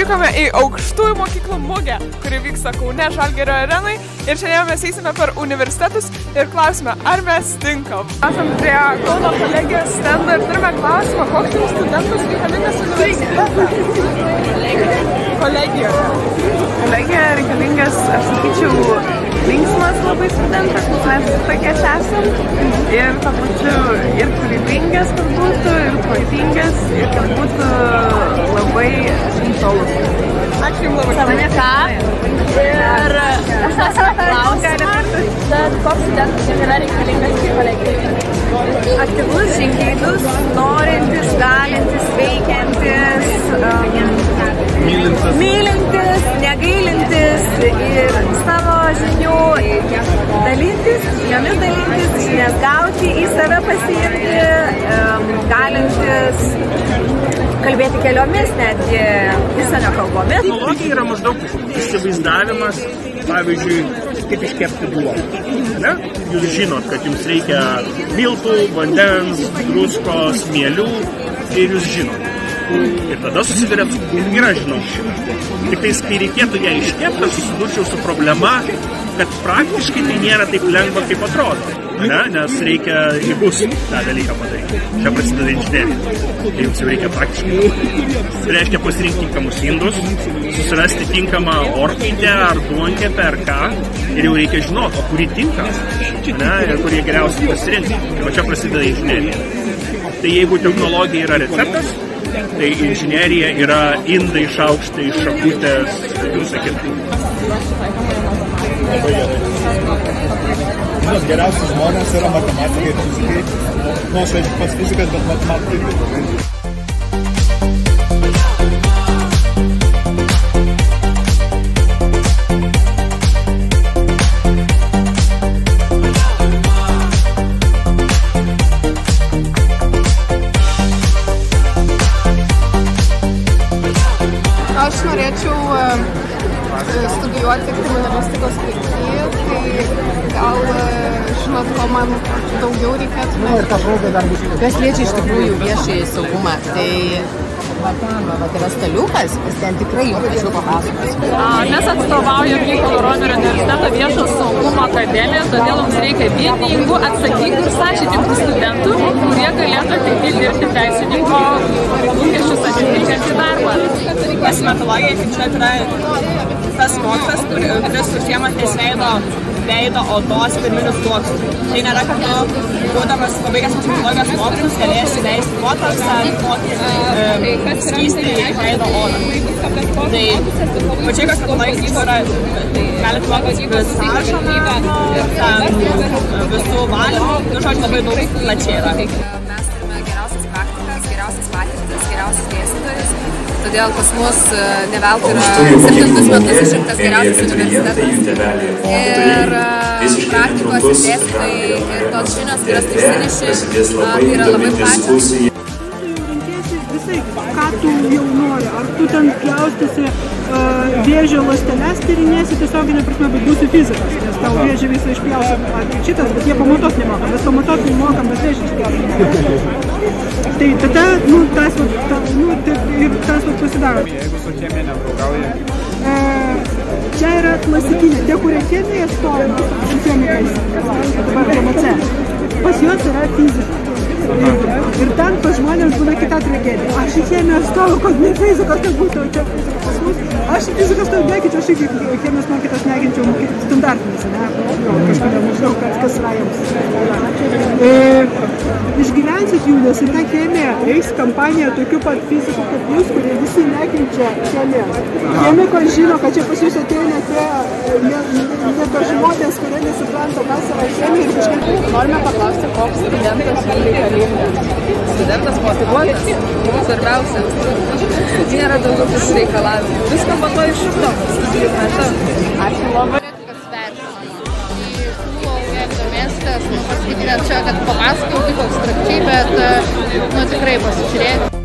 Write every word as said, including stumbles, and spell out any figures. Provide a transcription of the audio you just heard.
atvykome į aukštųjų mokyklų mugę, kuri vyksta Kaune Žalgirio arenai. Ir šiandien mes eisime per universitetus ir klausime, ar mes tinkam. Esam prie Kauno kolegijos stendo ir turime klausimą, koks jums studentas reikalingas universitetas? Kolegijoje. Kolegija reikalingas, aš sakyčiau, linksmas labai studentas, mes tokie esam. Ir tuo pačiu ir kūrybingas, kad būtų, ir protingas, ir kad būtų labai intelus. Ačiū jums labai. Savane ką? Ir aš esame klausimą, tad koks studentas jums yra reikalingas į kolegiją? Aktyvus, žingeidus, norintis, galintis, veikiantis, um, mylintis. mylintis, negailintis ir savo žinių dalintis, jomis dalintis, žinias gauti, į save pasiimti, um, galintis kalbėti keliomis, netgi užsienio kalbomis. Technologija yra maždaug įsivaizdavimas, pavyzdžiui, kaip iškepti duoną. Ne? Jūs žinot, kad jums reikia miltų, vandens, druskos, mielių ir jūs žinot. Ir tada susidurėt su ir aš žinau šitą. Tik tais, kai reikėtų ją iškepti, aš susidurčiau su problema, kad praktiškai tai nėra taip lengva, kaip atrodo. Ne? Nes reikia įgus tą dalyką padaryti. Čia prasideda inžinerija. Tai jums jau reikia praktiškai. Tai reiškia pasirinkti tinkamus indus, susirasti tinkamą orkaitę ar duonkepę ar ką. Ir jau reikia žinoti, o kurį tinka. Ne? Ir kurie geriausiai pasirinkti. Tai va čia prasideda inžinerija. Tai jeigu technologija yra receptas, tai inžinerija yra indai, šaukštai, šakutės ir visą kitą. Vienas geriausias žmonės yra matematikai ir fizikai. Nu, aš aišku pats fizikas, bet matematikai. Aš norėčiau studijuoti kriminalistikos kryptį, tai gal, žinot, ko man daugiau reikėtų. Kas liečia iš tikrųjų viešąjį saugumą, tai va ten, va yra staliukas, jis ten tikrai jau plačiau papasakos. Mes atstovaujam Mykolo Romerio universiteto viešo saugumo akademiją, todėl mums reikia vieningų, atsakingų ir sąžiningų studentų, kurie galėtų ateityje dirbti teisininko lūkesčius atitinkantį darbą. Kosmetologija, kaip žinot, yra tas mokslas, kuris užsiema ties veido, veido odos pirminius sluoksnius. Tai nėra, kad tu, būdamas pabaigęs kosmetologijos mokslus, galėsi leisti botoksą ar kokį um, skystį į veido odą. Tai pačiai kosmetologijos yra, galite mokytis visažo meno, visų valymų, nu, žodžiu, labai daug plačiai yra. Mes turime geriausias praktikas, geriausias patirtis, geriausias dėstytojus. Todėl pas mus ne veltui yra septintus metus išrinktas geriausias universitetas. Ir praktikos ir dėstytojai ir tos žinios, kurias tu išsineši, tai yra labai plačios. Ką tu jau nori, ar tu ten pjaustysi uh, vėžio ląsteles tyrinėsi tiesioginė prasme, bet būsi fizikas, nes tau vėžį visą išpjausi, ar šitas, bet jie pamatot nemoka, mes pamatot nemokam, bet vėžį išpjausi. Tai tada, nu, tas vat, ta, nu, tai, ir tas vat pasidaro. Jeigu su chemija nedraugauja? Uh, čia yra klasikinė, tie, kurie chemiją stoja, su chemikais, dabar P M C, pas juos yra fizika. Ir, ir ten pas žmonės būna kita tragedija. Aš į chemiją stoju, kad ne fizikas, kad būtų čia fizikas pas mus. Aš į fizikas stoju neginčiau, aš iki chemijos mokytas neginčiau standartinis, ne? Kažkada nežinau, kas, kas yra jums. E, išgyvensit jų, nes į tą chemiją eis kampanija tokių pat fizikų kaip jūs, kurie visi nekenčia chemijos. Chemikos žino, kad čia pas jūs ateina tie ne, ne to žmonės, kurie nesupranta, kas yra chemija ir kažkaip. Norime paklausti, koks studentas reikalingas. Studentas motyvuotas, svarbiausia. Nėra daugiau visų reikalavimų. Viską po to iššūkto studijų metu. Ačiū labai. Jeigu domėsitės, nu, pasakyti net čia, kad papasakau, kaip abstrakčiai, bet, nu, tikrai pasižiūrėti.